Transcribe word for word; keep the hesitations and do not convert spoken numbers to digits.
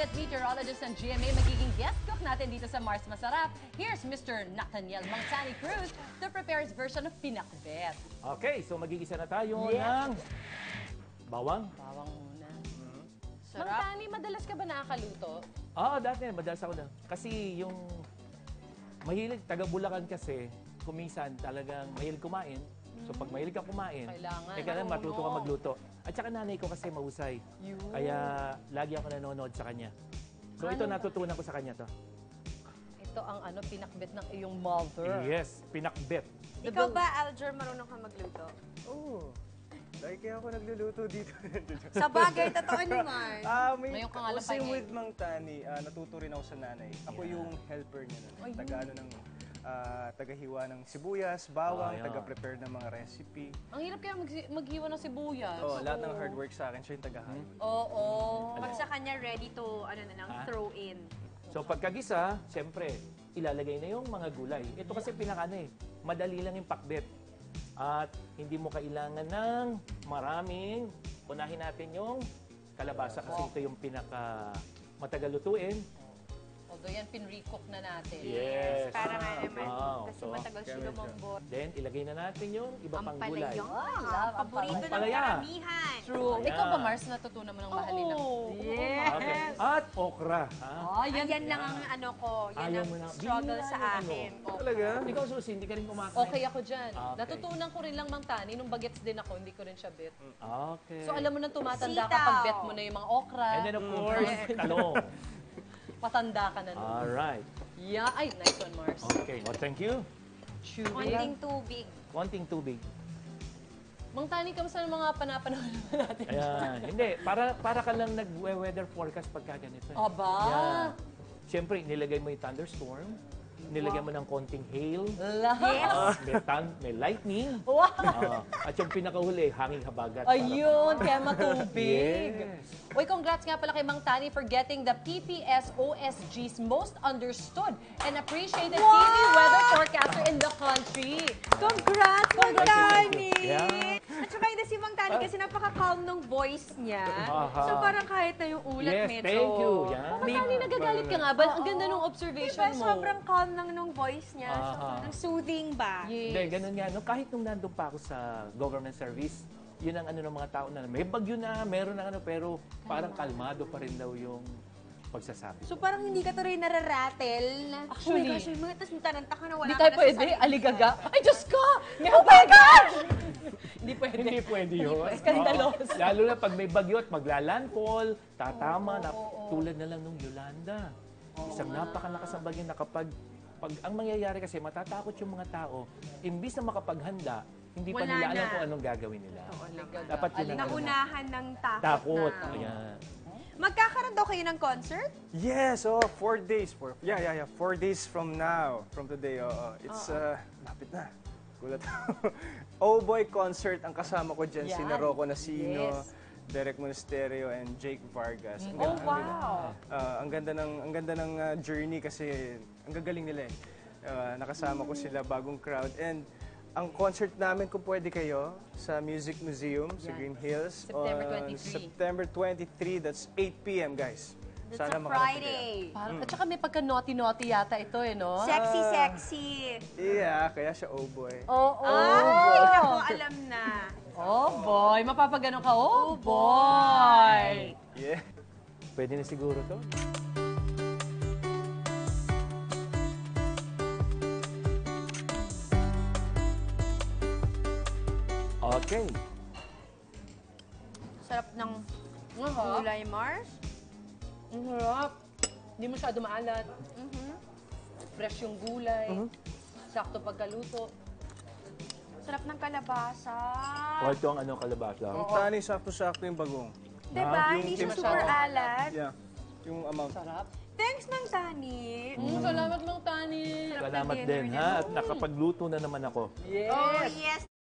favorite meteorologist ng G M A, magiging guest cook natin dito sa Mars Masarap. Here's Mister Nathaniel Mangtani Cruz to prepare his version of pinakbet. Okay, so magigisa na tayo Yes. ng bawang. Bawang muna. Mm-hmm. Sarap. Mangtani, madalas ka ba nakakaluto? Oo, dati, madalas ako na. Kasi yung mahilig, taga Bulacan kasi, kuminsan talagang mahilig kumain. So pag mahilig ka kumain, Kailangan. eh kailangan Oo, matuto ka no. magluto. At saka nanay ko kasi mahusay. Yun. Kaya lagi ako nanonood sa kanya. So ito Ano? natutunan ko sa kanya to. Ito ang ano, pinakbet ng iyong mother. Yes, pinakbet. Ikaw ba, Alger, marunong ka magluto? Oo. Dahil kaya ako nagluluto dito. Sa bagay, totoo naman. Ah, may, Ngayon ka nga lang same pahinga with Mang Tani, ah, natuto rin ako sa nanay. Ako Yeah. yung helper niya nun. Ayun. Taga ano ng, ah, tagahiwa ng sibuyas, bawang, Ah, yeah. taga-prepare ng mga recipe. Ang hirap kaya mag maghiwa ng sibuyas. Oh, lahat ng hard work sa akin, siya yung tagahan. Oo. Pag sa kanya, ready to, ano na lang, Ah? throw in. So pagkagisa, siyempre, ilalagay na yung mga gulay. Ito kasi pinakano eh, madali lang yung pakbet. At hindi mo kailangan ng maraming, unahin natin yung kalabasa kasi ito yung pinaka matagal lutuin. Although yan, pinrecook na natin. Yes. Para nga naman, Wow. kasi So, matagal siya kaya lumambot. Then, ilagay na natin yung iba Ang pang gulay. palayong. Ah, love, ang Paborito ng palaya. karamihan. True. Ayan. Ikaw ba, Mars, natutunan mo ng mahalin ng... Yes. Okay. At okra. Ha? Ah, Yan, yan. lang ang ano ko, yan Ayaw ang mo na. struggle Bihira sa yung ano. akin. Oh. Talaga? Ikaw, Susi, hindi ka rin kumakain. Okay ako dyan. Okay. Natutunan ko rin lang Mangtani. Nung bagets din ako, hindi ko rin siya bet. Okay. So alam mo nang tumatanda ka Sitaw. pag bet mo na yung mga okra. And then, of course, talong. Patanda ka na nun. Alright. Yeah. Ay, nice one, Mars. Okay. Well, thank you. Chewy. Konting tubig. Konting tubig. Mangtani, kamusta ng mga panapanahon naman natin? Ayan. Hindi, para para ka lang nag-weather forecast pagka ganito. eh. Aba! Yeah. Siyempre, nilagay mo yung thunderstorm, nilagay mo ng konting hail, Lahat. may, thun- may lightning, Wow! ah, at yung pinakahuli, hanging habagat. Ayun, kaya matubig. Yes. Uy, congrats nga pala kay Mang Tani for getting the P P S O S G's most understood and appreciated T V weather forecaster in the country. Congrats, Mang Tani! Yeah. At saka hindi si Mang Tani kasi napaka-calm ng voice niya. Aha. So parang kahit na yung ulat Yes, medyo... thank you. Yeah. Mang Tani, nagagalit ka nga ba? Ang ganda ng observation Diba, mo. sobrang calm lang nung voice niya. So, Aha. parang soothing ba? Hindi, Yes. ganun nga. No, kahit nung nandun pa ako sa government service, yun ang ano ng mga tao na may bagyo na, meron na ano, pero parang kalmado pa rin daw yung pagsasabi. So parang hindi ka tuloy nararatel na, Actually. oh my gosh, yung mga, tapos taranta ka na wala Hindi ka tayo na pwede, sa sarili. aligaga. Ay, Diyos ko! Oh my gosh! Hindi pwede. Hindi pwede yun. Skandaloso. Oo. Lalo na pag may bagyo at maglalandfall, tatama, na, tulad na lang nung Yolanda. Isang napakalakas ang bagyo na kapag, pag ang mangyayari kasi, matatakot yung mga tao, imbis na makapaghanda, hindi pa Wala nila alam na. kung anong gagawin nila. Aligaga. Dapat yun ang ano. Naunahan ng takot, Takot. na. Ayan. Magkakaroon daw kayo ng concert? Yes, oh, four days. Four, yeah, yeah, yeah. Four days from now, from today. Oh, oh. It's, uh, lapit na. Gulat ako. Oh Boy Concert, ang kasama ko dyan, si Yan. Rocco Nasino, Yes. Derek Monasterio, and Jake Vargas. Ang Oh, ganda- wow! Ah, ang ganda ng ang ganda ng ah, journey kasi ang gagaling nila eh. Ah, nakasama ko sila bagong crowd and ang concert namin kung pwede kayo sa Music Museum sa Yan. Green Hills September on twenty-three. September twenty-three, that's eight p m guys. That's a makarating Friday. Parang, At saka may pagka-naughty-naughty yata ito eh, no? Sexy, sexy. kayo. Yeah, kaya siya oh boy. Oo. Oh, Ay, naku, alam na. oh, boy. Mapapagano ka. Oh, boy. Yeah. Pwede na siguro to. Okay. Sarap ng Aha. gulay, Mars. Ang harap. Hindi masyado maalat. Mhm. Fresh yung gulay. Sakto pagkaluto. Sarap ng kalabasa. O ito ang ano, kalabasa. Ang tani, sakto-sakto yung bagong. Diba? yung Hindi siya timpla. super alat. Yeah. Yung amount. Sarap. Thanks, Mang Tani. Mm, salamat, Mang Tani. Sarap ng Salamat dinner din, niya. ha? At nakapagluto na naman ako. Yes. Oh, yes.